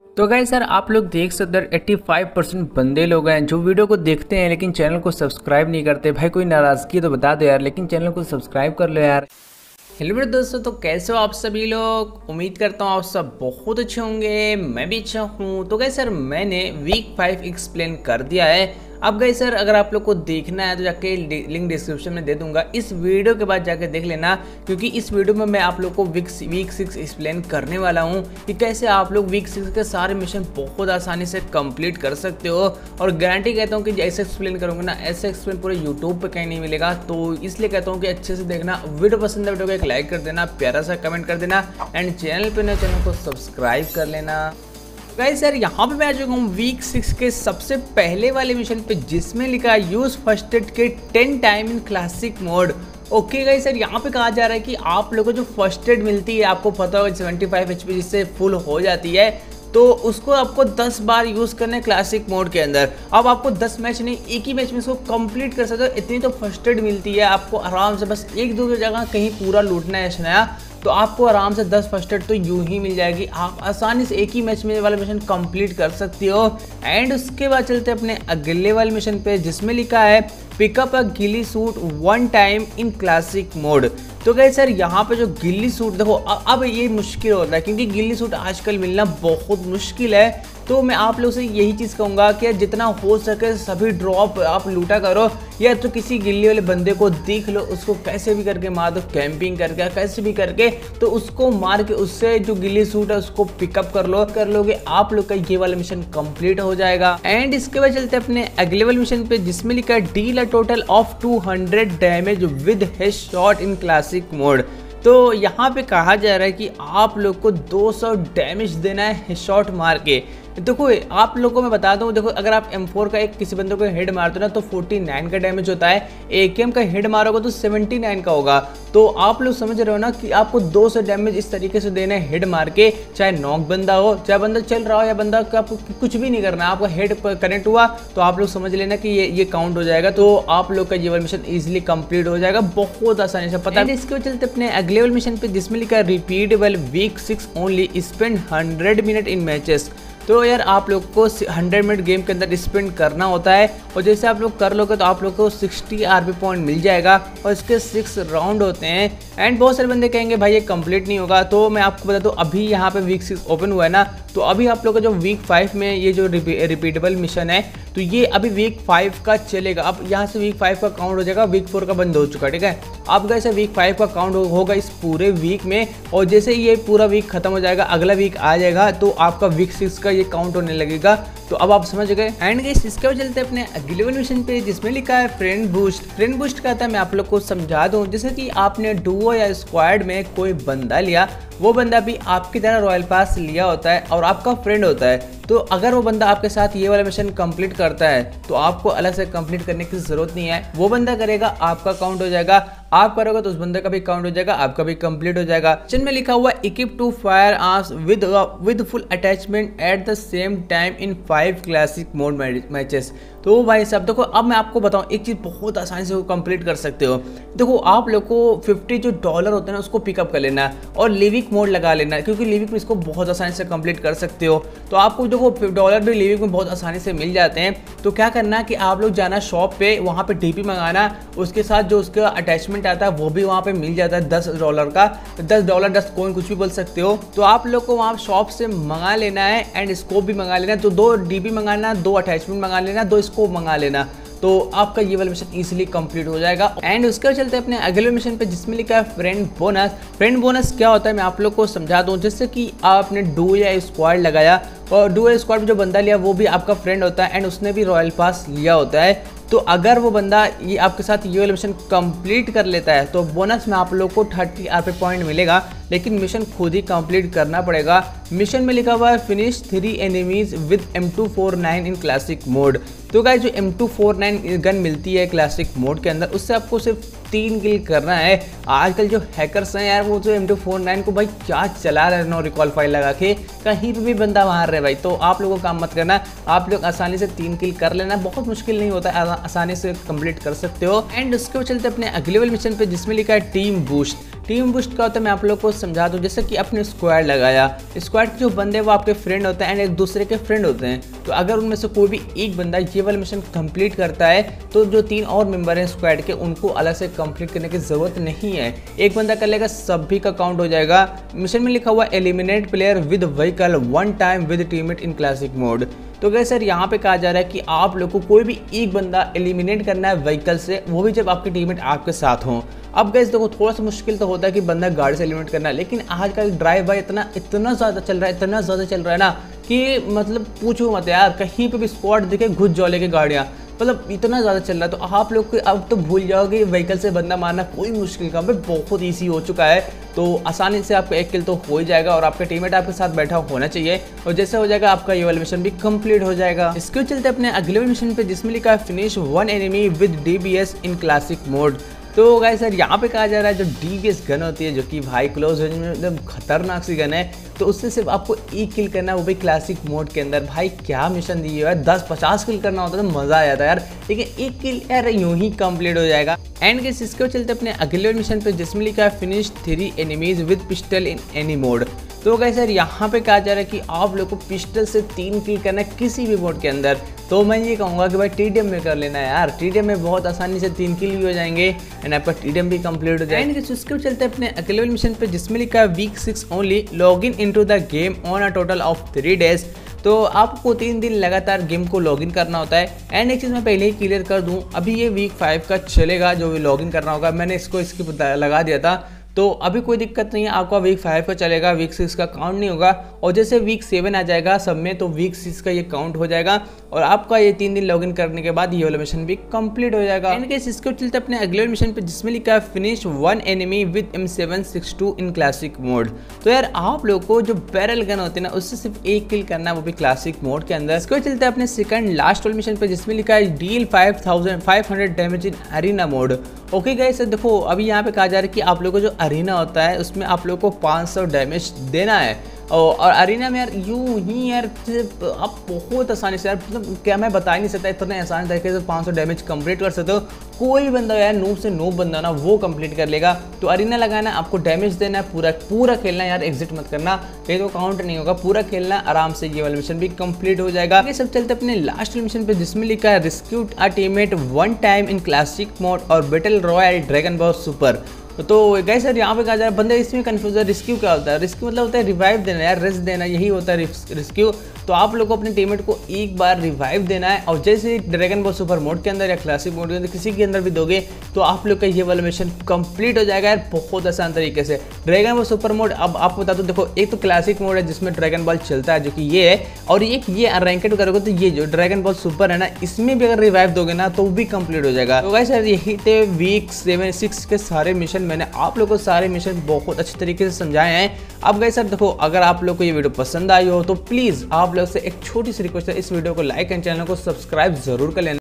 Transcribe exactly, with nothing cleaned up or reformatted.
तो guys sir आप लोग देख सकते हो पचासी परसेंट बंदे लोग हैं जो वीडियो को देखते हैं लेकिन चैनल को सब्सक्राइब नहीं करते। भाई कोई नाराज़गी तो बता दो यार, लेकिन चैनल को सब्सक्राइब कर लो यार। हेलो मेरे दोस्तों, तो कैसे हो आप सभी लोग। उम्मीद करता हूँ आप सब बहुत अच्छे होंगे, मैं भी अच्छा हूँ। तो गाइस सर मैंने वीक फाइव एक्सप्लेन कर दिया है। अब गाइस सर अगर आप लोग को देखना है तो जाके लिंक डिस्क्रिप्शन में दे दूंगा, इस वीडियो के बाद जाके देख लेना, क्योंकि इस वीडियो में मैं आप लोग को वीक वीक सिक्स एक्सप्लेन करने वाला हूँ कि कैसे आप लोग वीक सिक्स के सारे मिशन बहुत आसानी से कंप्लीट कर सकते हो। और गारंटी कहता हूँ कि जैसे एक्सप्लेन करूँगा ना, ऐसे एक्सप्लेन पूरे यूट्यूब पर कहीं नहीं मिलेगा। तो इसलिए कहता हूँ कि अच्छे से देखना। वीडियो पसंद है वीडियो को एक लाइक कर देना, प्यारा सा कमेंट कर देना, एंड चैनल पर नए चैनल को सब्सक्राइब कर लेना। गाइस सर यहाँ पे मैं आ चुका हूँ वीक सिक्स के सबसे पहले वाले मिशन पे, जिसमें लिखा है use first aid kit ten time in classic mode. Okay guys sir यहाँ पे कहा जा रहा है कि आप लोगों को जो फर्स्ट एड मिलती है, आपको पता होगा सेवेंटी फाइव एच पी जिससे फुल हो जाती है, तो उसको आपको दस बार यूज़ करना है क्लासिक मोड के अंदर। अब आपको दस मैच नहीं, एक ही मैच में इसको कंप्लीट कर सकते हो। इतनी तो फर्स्ट एड मिलती है आपको आराम से, बस एक दो जगह कहीं पूरा लूटना है नया, तो आपको आराम से दस फर्स्ट एड तो यूं ही मिल जाएगी। आप आसानी से एक ही मैच में वाला मिशन कंप्लीट कर सकती हो। एंड उसके बाद चलते अपने अगले वाले मिशन पे, जिसमें लिखा है pickup a ghillie suit one time in classic mode. तो गाइस सर यहाँ पे जो गिल्ली सूट देखो, अब ये मुश्किल होता है क्योंकि गिल्ली सूट आजकल मिलना बहुत मुश्किल है। तो मैं आप लोग से यही चीज़ कहूँगा कि जितना हो सके सभी ड्रॉप आप लूटा करो, या तो किसी गिल्ली वाले बंदे को देख लो, उसको कैसे भी करके मार दो, कैंपिंग करके कैसे भी करके, तो उसको मार के उससे जो गिल्ली सूट है उसको पिकअप कर लो। कर लोगे आप लोग का ये वाला मिशन कंप्लीट हो जाएगा। एंड इसके बाद चलते अपने अगले वाले मिशन पे, जिसमें लिखा है deal a total of two hundred damage with headshot in classic mode. तो यहाँ पे कहा जा रहा है कि आप लोग को दो सौ डैमेज देना है हेडशॉट मार के। देखो आप लोगों को मैं बता दूं, देखो अगर आप एम फोर का एक किसी बंदे को हेड मारते हो ना तो उनचास का डैमेज होता है, ए के एम का हेड मारोगे तो उन्यासी का होगा। तो आप लोग समझ रहे हो ना कि आपको दो सौ डैमेज इस तरीके से देना है हेड मार के, चाहे नॉक बंदा हो, चाहे बंदा चल रहा हो या बंदा का कुछ भी नहीं करना, आपका हेड कनेक्ट हुआ तो आप लोग समझ लेना कि ये ये काउंट हो जाएगा। तो आप लोग का ये वाला मिशन इजीली कंप्लीट हो जाएगा बहुत आसानी से, पता है। इसके चलते अपने अगले वाले मिशन पे, जिसमें लिखा है repeatable week six only spend hundred minute in matches. तो यार आप लोग को हंड्रेड मिनट गेम के अंदर स्पेंड करना होता है, और जैसे आप लोग कर लोगे तो आप लोग को सिक्सटी आरपी पॉइंट मिल जाएगा, और इसके सिक्स राउंड होते हैं। एंड बहुत सारे बंदे कहेंगे भाई ये कंप्लीट नहीं होगा, तो मैं आपको बता दूं अभी यहाँ पे वीक सिक्स ओपन हुआ है ना, तो अभी आप लोग का जो वीक फाइव में ये जो रिपीटेबल मिशन है, तो ये अभी वीक फाइव का चलेगा। अब यहाँ से वीक फाइव का काउंट हो जाएगा, वीक फोर का बंद हो चुका है, ठीक है। अब कैसे वीक फाइव का काउंट होगा इस पूरे वीक में, और जैसे ये पूरा वीक खत्म हो जाएगा, अगला वीक आ जाएगा, तो आपका वीक सिक्स का ये काउंट होने लगेगा। तो अब आप समझ गए। एंड गाइस इसके बाद चलते हैं अपने अगले मिशन पे, जिसमें लिखा है फ्रेंड बूस्ट। फ्रेंड बूस्ट का था, मैं आप लोग को समझा दूं, जैसे कि आपने डुओ या स्क्वाड में कोई बंदा लिया, वो बंदा भी आपकी तरह रॉयल पास लिया होता है और आपका फ्रेंड होता है। तो अगर वो बंदा आपके साथ ये वाला मिशन कंप्लीट करता है तो आपको अलग से कंप्लीट करने की जरूरत नहीं है, वो बंदा करेगा, आपका काउंट हो जाएगा, आप करोगे तो उस बंदे का भी काउंट हो जाएगा, आपका भी कंप्लीट हो जाएगा। जिनमें लिखा हुआ equip two firearms with with full attachment at the same time in five classic mode matches. तो भाई साहब देखो, अब मैं आपको बताऊं एक चीज़ बहुत आसानी से वो कंप्लीट कर सकते हो। देखो आप लोग को फिफ्टी जो डॉलर होते हैं ना उसको पिकअप कर लेना है और लिविक मोड लगा लेना है, क्योंकि लिविक में इसको बहुत आसानी से कंप्लीट कर सकते हो। तो आपको देखो डॉलर भी लिविक में बहुत आसानी से मिल जाते हैं। तो क्या करना है कि आप लोग जाना शॉप पे, वहाँ पे डीपी मंगाना, उसके साथ जो उसका अटैचमेंट आता है वो भी वहाँ पे मिल जाता है दस डॉलर का, दस डॉलर दस कॉइन कुछ भी बोल सकते हो। तो आप लोग को वहाँ शॉप से मंगा लेना है, एंड स्कोप भी मंगा लेना है। तो दो डीपी मंगाना, दो अटैचमेंट मंगा लेना, दो स्कोप मंगा लेना, तो आपका ये वाला मिशन इजीली कंप्लीट हो जाएगा। एंड उसके चलते अपने अगले मिशन पे, जिसमें लिखा है फ्रेंड बोनस। फ्रेंड बोनस क्या होता है मैं आप लोग को समझा दूं। जैसे कि आपने डू या स्क्वाड लगाया, और डू या स्क्वाड में जो बंदा लिया वो भी आपका फ्रेंड होता है, एंड उसने भी रॉयल पास लिया होता है। तो अगर वो बंदा ये आपके साथ ये वाला मिशन कंप्लीट कर लेता है तो बोनस में आप लोग को थर्टी आरपी पॉइंट मिलेगा, लेकिन मिशन खुद ही कंप्लीट करना पड़ेगा। मिशन में लिखा हुआ है finish three enemies with M two four nine in classic mode. तो गाइस जो M two four nine gun मिलती है क्लासिक मोड के अंदर, उससे आपको सिर्फ तीन किल करना है। आजकल जो हैकर्स हैं यार, वो जो एम टू फोर नाइन को भाई क्या चला रहे हैं, नो रिकॉल फाइल लगा के कहीं पे भी बंदा मार रहे भाई। तो आप लोगों को काम मत करना, आप लोग आसानी से तीन किल कर लेना, बहुत मुश्किल नहीं होता है, आसानी से कंप्लीट कर सकते हो। एंड उसके चलते अपने अगले वाले मिशन पे जिसमें लिखा है टीम बूस्ट। टीम बूस्ट का होता है मैं आप लोग को समझा दूं। जैसे कि अपने स्क्वाड लगाया, स्क्वाड के जो बंदे हैं वो आपके फ्रेंड होते हैं एंड एक दूसरे के फ्रेंड होते हैं। तो अगर उनमें से कोई भी एक बंदा ये वाला मिशन कंप्लीट करता है तो जो तीन और मेंबर हैं स्क्वाड के, उनको अलग से कंप्लीट करने की जरूरत नहीं है। एक बंदा कर लेगा, सभी का काउंट हो जाएगा। मिशन में लिखा हुआ eliminate player with vehicle one time with teammate in classic mode. तो गैस सर यहाँ पे कहा जा रहा है कि आप लोग को कोई भी एक बंदा एलिमिनेट करना है व्हीकल से, वो भी जब आपके टीममेट आपके साथ हों। अब गैस देखो थोड़ा सा मुश्किल तो होता है कि बंदा गाड़ी से एलिमिनेट करना है, लेकिन आजकल ड्राइव बाय इतना इतना ज़्यादा चल रहा है, इतना ज़्यादा चल रहा है ना कि मतलब पूछो मत यार, कहीं पे भी स्क्वाड दिखे घुस जाओ लेके गाड़ियाँ, मतलब इतना ज़्यादा चल रहा है। तो आप लोग अब तो भूल जाओगे व्हीकल से बंदा मारना कोई मुश्किल काम है, बहुत ईजी हो चुका है। तो आसानी से आपका एक किल तो हो ही जाएगा और आपका टीममेट आपके साथ बैठा होना चाहिए, और जैसे हो जाएगा आपका ये वाला मिशन भी कंप्लीट हो जाएगा। इसके चलते अपने अगले मिशन पे जिसमें लिखा है finish one enemy with D B S in classic mode. तो गाइस सर यहाँ पे कहा जा रहा है जो डी बी एस गन होती है, जो कि भाई क्लोज रेंज में एकदम खतरनाक सी गन है, तो उससे सिर्फ आपको एक किल करना है, वो भी क्लासिक मोड के अंदर। भाई क्या मिशन दिए यार, दस पचास किल करना होता तो मज़ा आ जाता यार, लेकिन एक किल यार यूं ही कंप्लीट हो जाएगा। एंड गाइस इसके चलते अपने अगले मिशन पे जिसमें लिखा है finish three enemies with pistol in any mode. तो गाइस सर यहाँ पे कहा जा रहा है कि आप लोग को पिस्टल से तीन किल करना है किसी भी मोड के अंदर। तो मैं ये कहूँगा कि भाई टीडीएम में कर लेना है यार, टीडीएम में बहुत आसानी से तीन किल भी हो जाएंगे एंड आपका टीडीएम भी कंप्लीट हो जाएगा। एंड इसके चलते अपने अगले मिशन पे जिसमें लिखा है week six only log in into the game on a total of three days. तो आपको तीन दिन लगातार गेम को लॉगिन करना होता है। एंड एक चीज़ मैं पहले ही क्लियर कर दूं, अभी ये वीक फाइव का चलेगा जो लॉगिन करना होगा, मैंने इसको इसकी लगा दिया था, तो अभी कोई दिक्कत नहीं है, आपका वीक फाइव का चलेगा, वीक सिक्स का काउंट नहीं होगा। और जैसे वीक सेवन आ जाएगा सब में, तो वीक सिक्स का ये काउंट हो जाएगा और आपका ये तीन दिन लॉगिन करने के बाद ये वाला मिशन भी कंप्लीट हो जाएगा। एंड गाइस इसको चलते अपने अगले मिशन पे जिसमें लिखा है finish one enemy with M seven six two in classic mode. तो यार आप लोग को जो बैरल गन होती है ना, उससे सिर्फ एक किल करना है, वो भी क्लासिक मोड के अंदर। इसको चलते अपने सेकंड लास्ट वाले मिशन पे जिसमें लिखा है deal five thousand five hundred damage in arena mode. Okay guys देखो अभी यहाँ पे कहा जा रहा है कि आप लोगों को जो अरीना होता है उसमें आप लोग को पाँच सौ डैमेज देना है, और अरीना में यार यूं ही यार आप बहुत आसानी से यार, मतलब क्या मैं बता ही नहीं सकता, इतने आसान तरीके से पाँच सौ डैमेज कंप्लीट कर सकते हो। कोई बंदा यार नूब से नूब बंदा ना वो कंप्लीट कर लेगा। तो अरीना लगाना, आपको डैमेज देना है, पूरा पूरा खेलना है यार, एग्जिट मत करना, कहीं तो काउंट नहीं होगा, पूरा खेलना आराम से, ये वाला मिशन भी कंप्लीट हो जाएगा। ये सब चलते अपने लास्ट मिशन पे जिसमें लिखा है rescue a teammate one time in classic mode और battle royale dragon ball super. तो गाइस सर यहाँ पे कहा जा रहा है, बंदे इसमें कंफ्यूज है, रिस्क्यू क्या होता है? रिस्क्यू मतलब होता है रिवाइव देना यार, रेस्ट देना, यही होता है रिस्क्यू। तो आप लोग को अपने टीममेट को एक बार रिवाइव देना है, और जैसे ड्रैगन बॉल सुपर मोड के अंदर या क्लासिक मोड के अंदर किसी के अंदर भी दोगे तो आप लोग का ये वाला मिशन कंप्लीट हो जाएगा यार, बहुत आसान तरीके से। ड्रैगन बॉल सुपर मोड अब आपको बता दो, देखो एक तो क्लासिक मोड है जिसमें ड्रैगन बॉल चलता है जो कि ये है, और एक ये रैंकेड करोगे तो ये जो ड्रैगन बॉल सुपर है ना, इसमें भी अगर रिवाइव दोगे ना तो भी कंप्लीट हो जाएगा। तो गाइस सर यही थे वीक सेवन सिक्स के सारे मिशन, मैंने आप लोग को सारे मिशन बहुत अच्छे तरीके से समझाए हैं। अब गाइस सर देखो अगर आप लोग को ये वीडियो पसंद आई हो तो प्लीज आप लोग से एक छोटी सी रिक्वेस्ट है, इस वीडियो को लाइक एंड चैनल को सब्सक्राइब जरूर कर लेना।